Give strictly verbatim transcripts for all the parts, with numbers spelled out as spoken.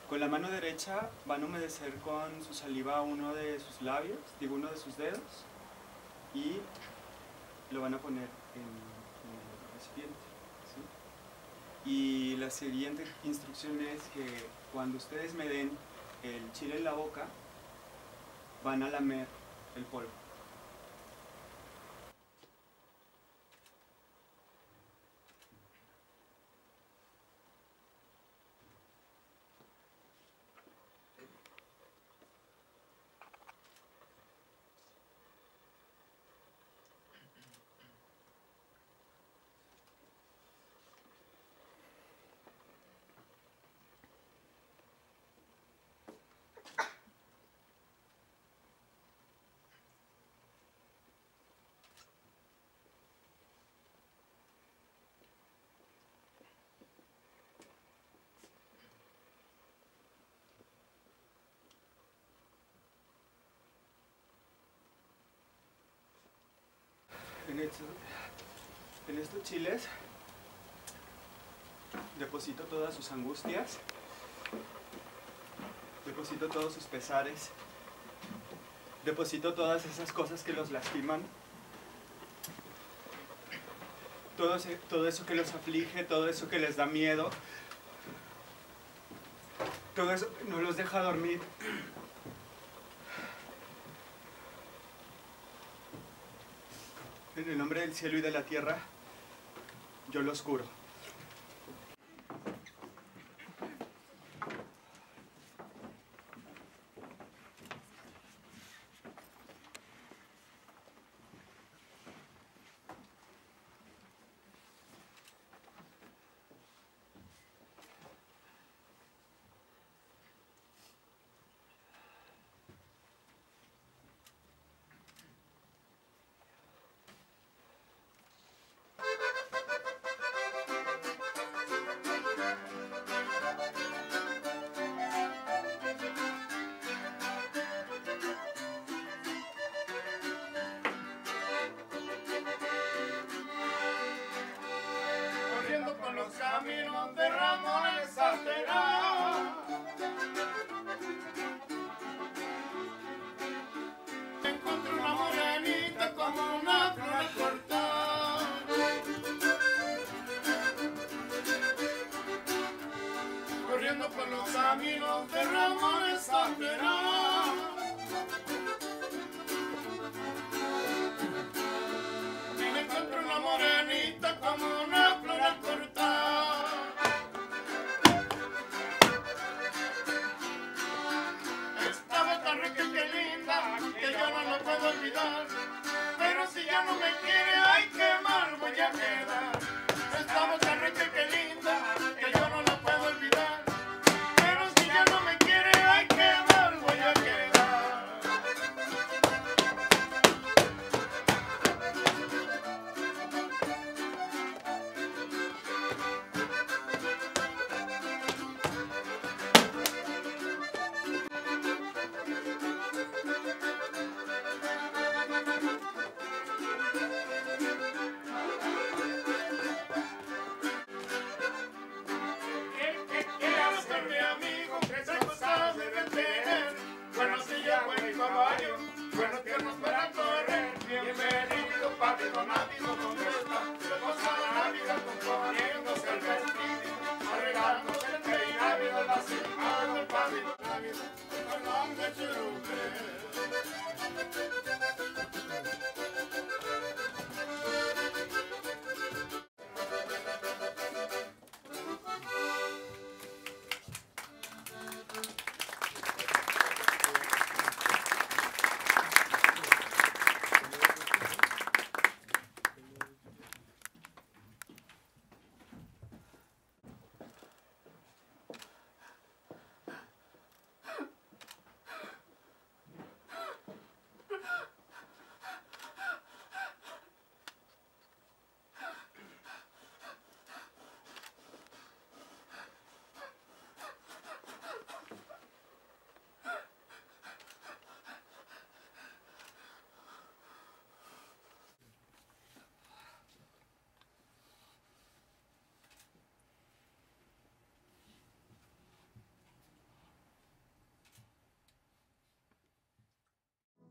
Con la mano derecha van a humedecer con su saliva uno de sus labios, digo uno de sus dedos, y lo van a poner en, en el recipiente, ¿sí? Y la siguiente instrucción es que cuando ustedes me den el chile en la boca, van a lamer el polvo. En estos, en estos chiles deposito todas sus angustias, deposito todos sus pesares, deposito todas esas cosas que los lastiman, todo, ese, todo eso que los aflige, todo eso que les da miedo, todo eso que no los deja dormir. En el nombre del cielo y de la tierra, yo los curo. Por los caminos de Ramones Alterados, encontré una morenita como una flor cortada. Corriendo por los caminos de Ramones Alterados, y me encontré una morenita como una flor cortada. Estaba tan rica y linda que yo no lo puedo olvidar, pero si ya no me quiere, ay, qué mal voy a quedar. Estaba tan rica y linda que yo no lo puedo olvidar, pero si ya no me quiere, ay, qué mal voy a quedar.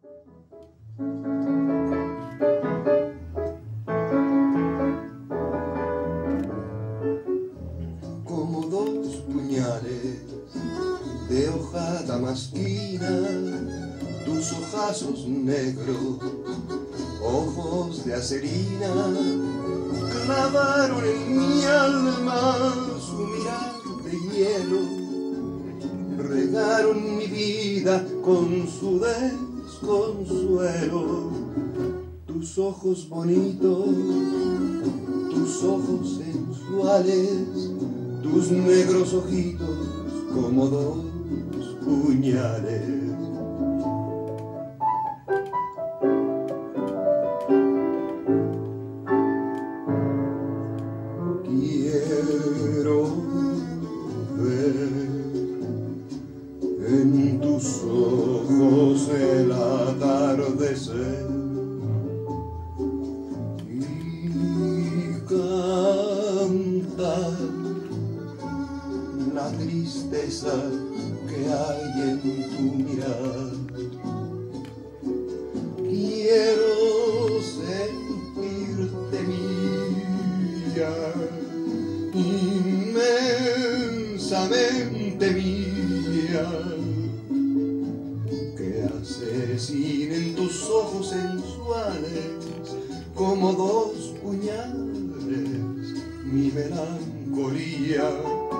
Como dos puñales de hoja damasquina, tus ojazos negros, ojos de acerina, clavaron en mi alma su mirar de hielo, regaron mi vida con su desconsuelo. Tus ojos bonitos, tus ojos sensuales, tus negros ojitos como dos puñales. Quiero ver en tus ojos el atardecer y cantar la tristeza que hay en tu mirar. Quiero sentirte mía, inmensamente mía, que asesinen tus ojos sensuales como dos puñales mi melancolía.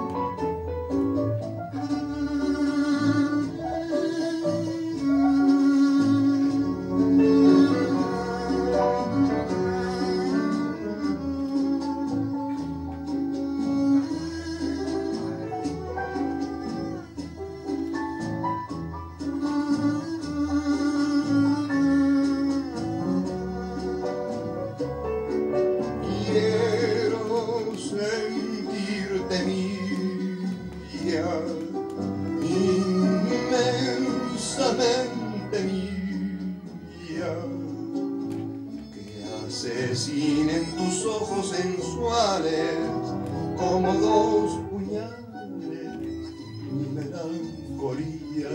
Inmensamente mía, que asesinen tus ojos sensuales como dos puñales mi melancolía.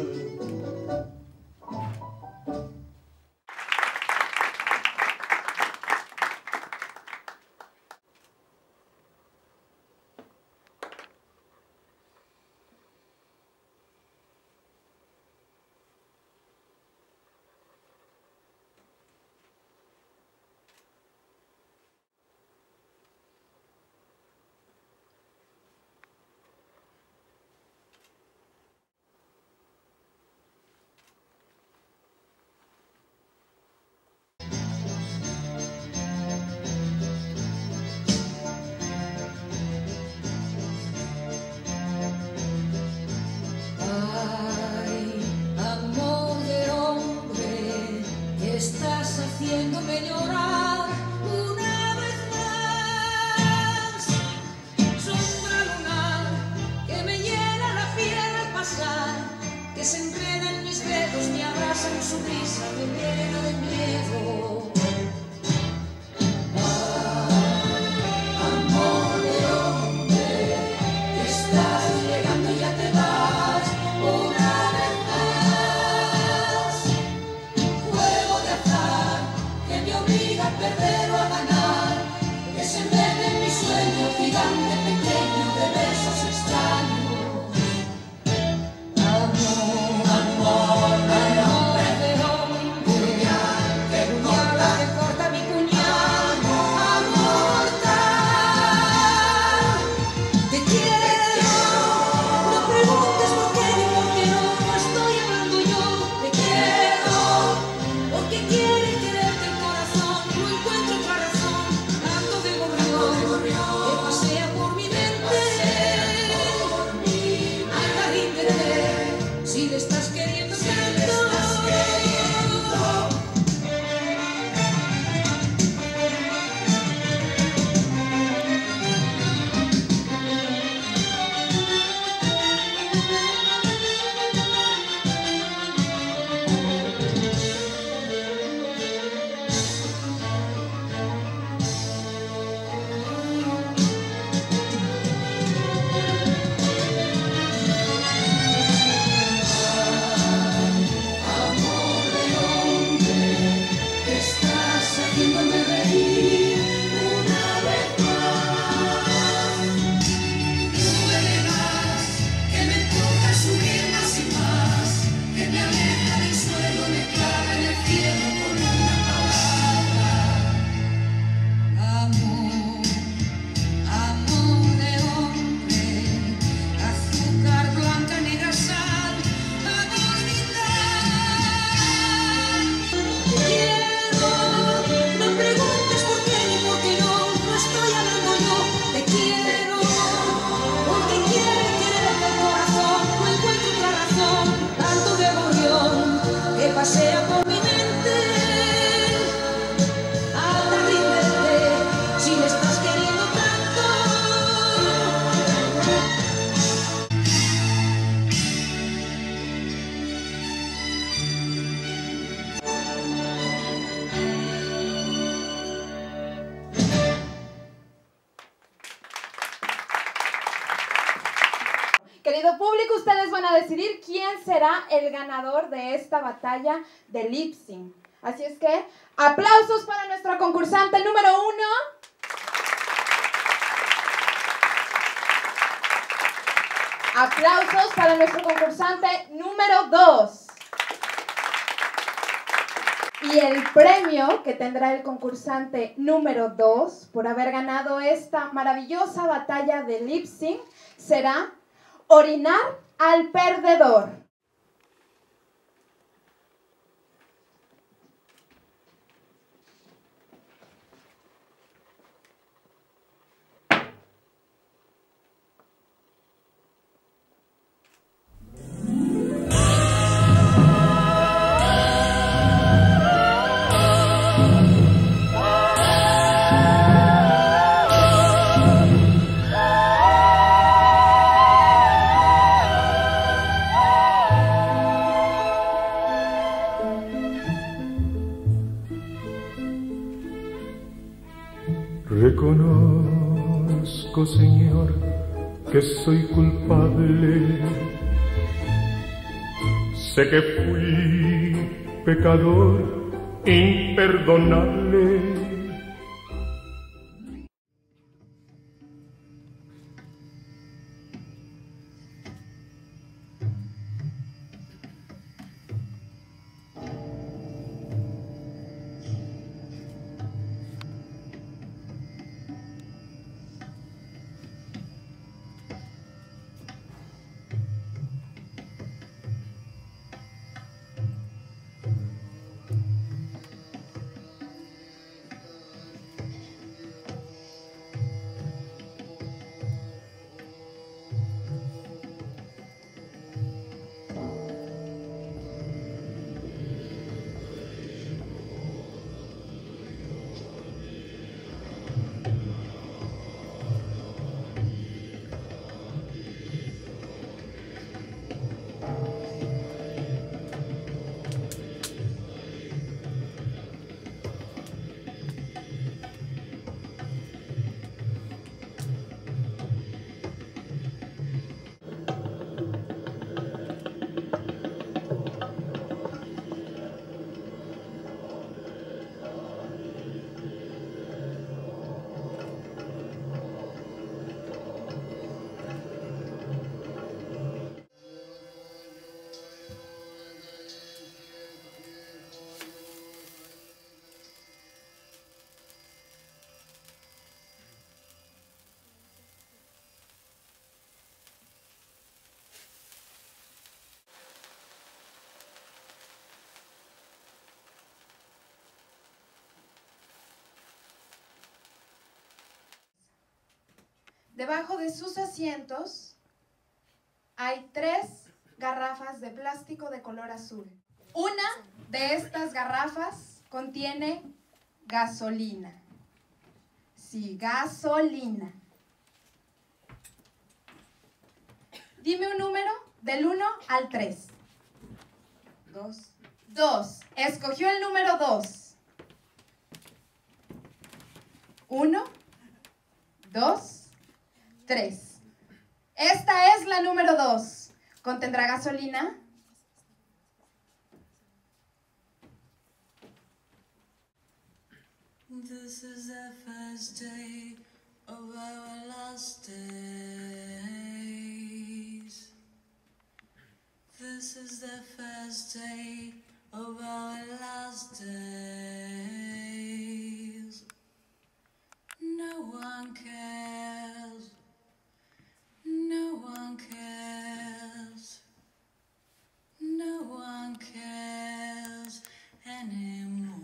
Haciéndome llorar una vez más. Sombra lunar que me hiela la piel al pasar, que se enreda en mis dedos, me abraza en su brisa, me llena de miedo. Ah, amor de hombre, que estás llegando y ya te vas una vez más. Juego de azar que me obliga a perder o a ganar, que se enrede en mi sueño gigante pequeño de besos extraños. Amor, amor de hombre, de hombre, puñal que corta, que corta mi puñal, amor mortal. Te quiero, no preguntes por qué ni por qué no, no estoy hablando yo. Te quiero, porque quiere quererte el corazón, no encuentro otra razón, canto de gorrión que pasea por Querido público, ustedes van a decidir quién será el ganador de esta batalla de lip sync. Así es que, aplausos para nuestro concursante número uno. Aplausos para nuestro concursante número dos. Y el premio que tendrá el concursante número dos por haber ganado esta maravillosa batalla de lip sync será orinar al perdedor. Reconozco, Señor, que soy culpable. Sé que fui pecador imperdonable. Debajo de sus asientos hay tres garrafas de plástico de color azul. Una de estas garrafas contiene gasolina. Sí, gasolina. Dime un número del uno al tres. Dos. Dos. Escogió el número dos. Uno, dos, tres. Esta es la número dos. ¿Contendrá gasolina? This is the first day of our last days. This is the first day of our last days. No one cares. No one cares. No one cares anymore.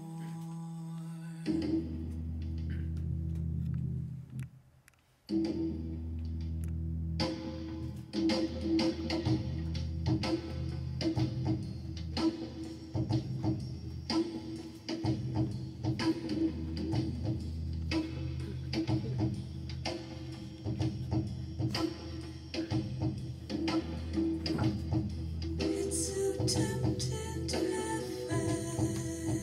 It's so tempting to have faith.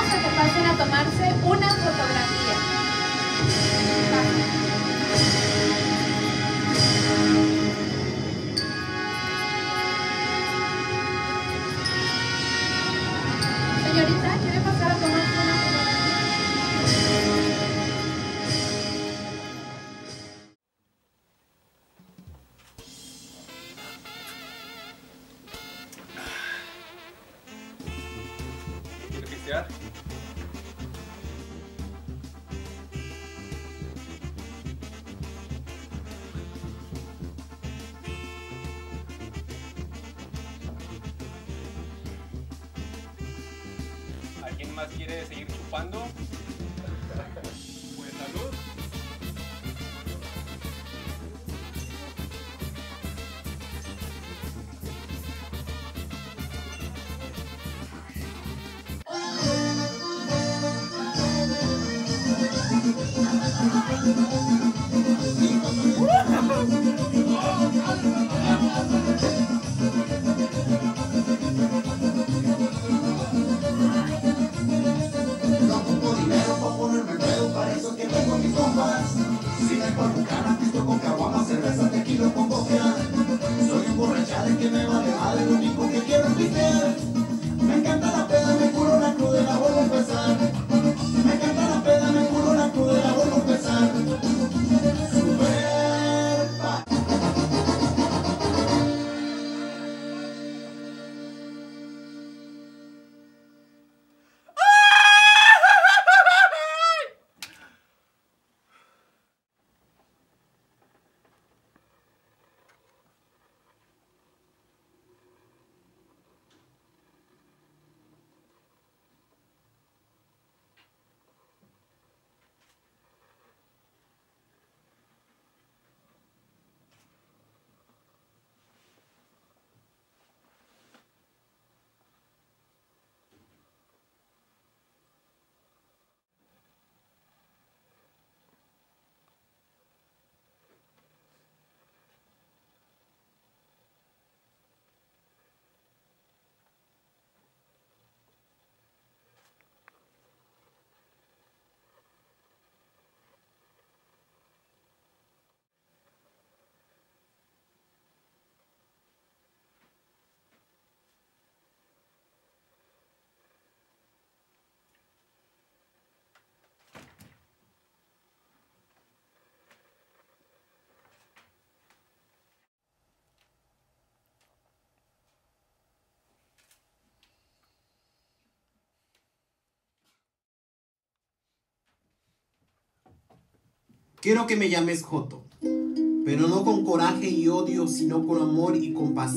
a que pasen a tomarse una fotografía. Señorita, ¿quiere pasar a tomarse una fotografía? ¿Quiere pistear? ¿Alguien más quiere seguir chupando? Pues salud. No ocupo dinero para ponerme pedo, para eso es que tengo mis compas. Si me pongo cara, pisto con caguama, cerveza, tequila con vodka. Soy un borrachales que me vale madre, lo único que quiero es pistear. Me encanta la peda, me curo la cruda y la vuelvo a empezar. Me encanta la peda, me curo la cruda y la vuelvo a empezar. Super pa. Quiero que me llames Joto, pero no con coraje y odio, sino con amor y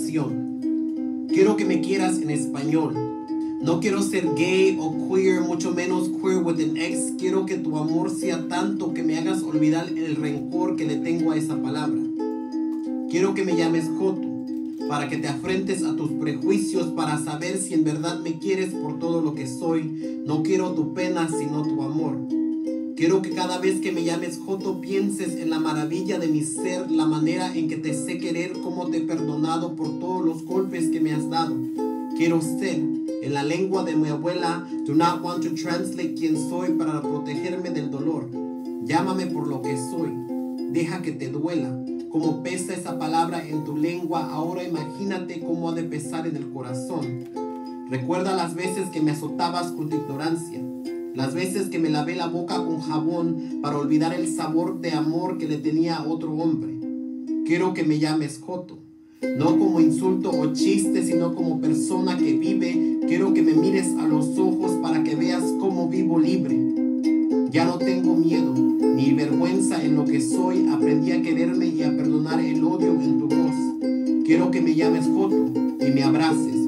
compasión. Quiero que me quieras en español. No quiero ser gay o queer, mucho menos queer with an X. Quiero que tu amor sea tanto que me hagas olvidar el rencor que le tengo a esa palabra. Quiero que me llames Joto, para que te afrentes a tus prejuicios, para saber si en verdad me quieres por todo lo que soy. No quiero tu pena, sino tu amor. Quiero que cada vez que me llames Joto pienses en la maravilla de mi ser, la manera en que te sé querer, cómo te he perdonado por todos los golpes que me has dado. Quiero ser, en la lengua de mi abuela, do not want to translate quién soy para protegerme del dolor. Llámame por lo que soy, deja que te duela. Como pesa esa palabra en tu lengua, ahora imagínate cómo ha de pesar en el corazón. Recuerda las veces que me azotabas con tu ignorancia. Las veces que me lavé la boca con jabón para olvidar el sabor de amor que le tenía a otro hombre. Quiero que me llames Joto, no como insulto o chiste, sino como persona que vive. Quiero que me mires a los ojos para que veas cómo vivo libre. Ya no tengo miedo ni vergüenza en lo que soy. Aprendí a quererme y a perdonar el odio en tu voz. Quiero que me llames Joto y me abraces.